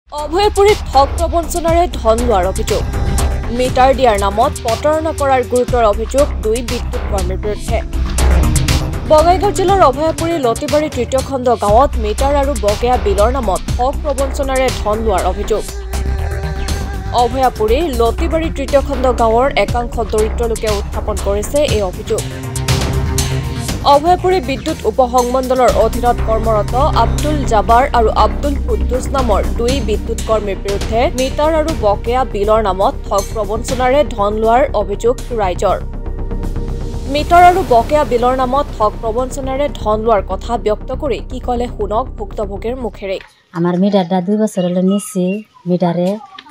অভয়পুৰীত ঠগ প্ৰবঞ্চনাৰে ধন লোৱাৰ অভিযোগ মিটাৰ দিয়াৰ নামত প্ৰতাৰণা কৰাৰ গুৰুতৰ অভিযোগ দুই বিদ্যুৎ কৰ্মীৰ বিৰুদ্ধে বঙাইগাঁও জিলাৰ অভয়পুৰী লতিবাৰী তৃতীয় খণ্ড গাঁৱত মিটাৰ আৰু বকেয়া বিলৰ নামত ঠগ প্ৰবঞ্চনাৰে ধন লোৱাৰ অভিযোগ অভয়পুৰী লতিবাৰী তৃতীয় খণ্ড গাঁৱৰ একাংশ দৰিদ্ৰ লোকে উত্থাপন কৰিছে এই অভিযোগ অভয়পুৰী বিদ্যুৎ উপসংমণ্ডলৰ অধীনত কৰ্মৰত আব্দুল জাবাৰ আৰু আব্দুল কুদ্দুছ নামৰ দুই বিদ্যুৎ কৰ্মীৰ বিৰুদ্ধে মিটাৰ আৰু বকেয়া বিলৰ নামত ঠগ প্ৰবঞ্চনাৰে ধন লোৱাৰ অভিযোগ ৰাইজৰ মিটাৰ আৰু বকেয়া বিলৰ নামত ঠগ প্ৰবঞ্চনাৰে ধন লোৱাৰ কথা ব্যক্ত কৰি কি কলে শুনক ভুক্তভোগীৰ মুখেৰে আমার মিটারটা 2 বছর হলো নিছি মিটারে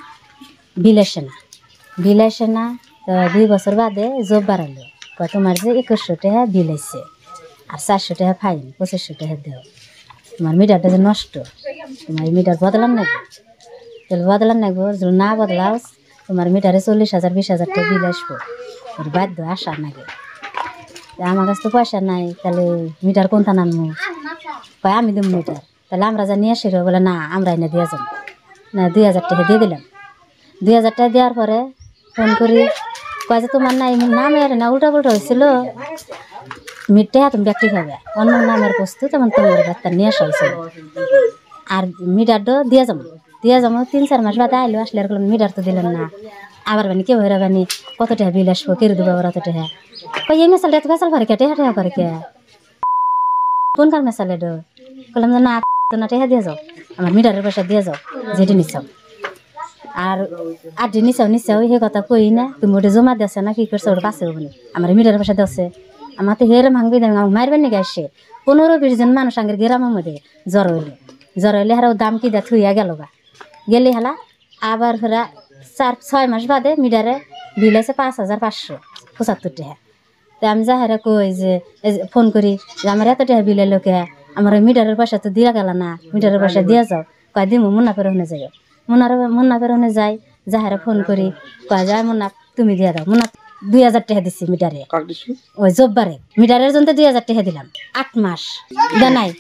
বিলাইছে না তো 2 বছর বাদে জব বাড়ালো কয় তোমার যে 2100 টাকা বিল আইছে আর 400 টাকা ফাইন 2500 টাকা দাও তোমার মিটারটা যে নষ্ট তোমার মিটার বদলান না তেল বদলান না যদি না বদলাও তোমার মিটারে 40,000 20,000 টাকা বিল আসবে আর বাধ্য আসা নাগে আমার কাছে তো পয়সা নাই তাহলে মিটার কোনটা নামবো কয় আমি দেব মিটার তাহলে আমরা যা নিয়ে আসি বলে না আমরা এনে দিয়ে যাব না 2000 টাকা দিয়ে দিলাম 2000 টাকা দেওয়ার পরে ফোন করি কয় যে তোমার নাই নামের না উল্টা পুল্টা হয়েছিল মিটটা তুমি ব্যক্তি খাবে অন্য নামের বস্তু তেমন তোমার ডাক্তার নিয়ে আসা হয়েছিল আর মিটারটা দিয়ে যাবো 3-4 মাস বাদে আইলো আসলে আর মিটার তো দিলেন না আবার বানি কেউ হয়ে বানি কত টাকা বিল আসবো কেড়ে দেবো আবার অত টাকা কই এই মেসালটা তো ফেসাল করে কে টাকা করে কে কোন কার মেসালে ডো বললাম যে না না টাকা দিয়ে যাও আমার মিটারের পয়সা দিয়ে যাও যেটি নিচ্ছাও আর আড্ডি নিচাও সেই কথা কই না তুমি ওটা জমা দিয়েছে না কি করছে ওটা পাশে বলে আমার মিটারের পয়সা দিচ্ছে আমার তো হেরে ভাঙবি দেন আমাকে মারবেন নাকি আসছে 15-20 জন মানুষ আগে গ্রামের মধ্যে জ্বর হইলে হারাও দাম কি দেয় থুইয়া গেল গা গেলে হালা আবার ফেরা 4-6 মাস বাদে মিটারে বিল আছে 5,575 টাকা তো আমি যা হারা কই যে ফোন করি যে আমার এত টাকা বিল এলো কে আমার মিটারের পয়সা তো দিয়া গেল না মিটারের পয়সা দিয়ে যাও কয় দিমু মুন্না পেরোনে যাই মুন্না পেরোনে যাই যাহারা ফোন করি কয় যায় মুন্না তুমি দিয়ে দাও মুন্না 2000 টাকা দিচ্ছি মিটারে ওই জব্বারে মিটারের জন্য 2000 টাকা দিলাম 8 মাস জানাই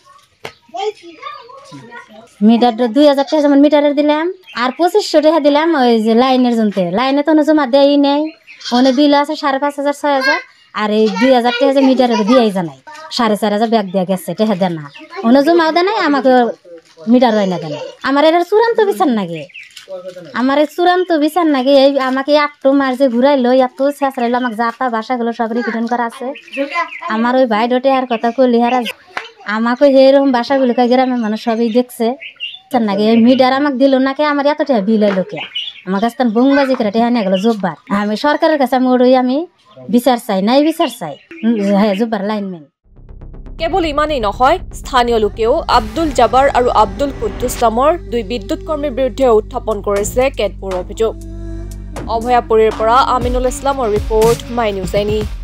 মিটারটা 2000 টাকা যেমন মিটারের দিলাম আর 2500 টাকা দিলাম ওই যে লাইনের জন্য লাইনে তো জমা দেয়ই নেই ওনে বিল আছে 5,500-6,000 আর এই 2000 টাকা যে মিটারের দিয়েই জানাই 4,500 ব্যাগ দিয়ে গেছে টাকা দেন না ওনে জমাও দেয় নাই আমাকে মিটার হয় না দেন আমার এর চূড়ান্ত বিচার নাগে আমার চূড়ান্ত বিচার নাগে এই আমাকে 8 মাস যে ঘুরাইলো এত শেষরাইলো আমাকে যাতা ভাষাগুলো সব রিপিটন করা আছে আমার ওই ভাই ডোটে আর কথা কলি হারা আমাকে এইরকম ভাষাগুলো গ্রামের মানুষ সবই দেখছে নাকি এই মিটার আমাকে দিল নাকি আমার এত টাকা বিল এলো কে আমার কাছে তখন বংবাজি করে টেহা নিয়ে গেল জব্বার আমি সরকারের কাছে আমি বিচার চাই নাই বিচার চাই হ্যাঁ জব্বার লাইনম্যান কেবল ইমানেই নহয় স্থানীয় লোকেও আব্দুল জাবাৰ আৰু আব্দুল কুদ্দুছ নামৰ দুই বিদ্যুৎ কৰ্মীৰ বিৰুদ্ধে উত্থাপন কৰিছে কেতবোৰ অভিযোগ অভয়াপুৰীৰ পৰা আমিনুল ইছলামৰ ৰিপৰ্ট মাই নিউজ এনি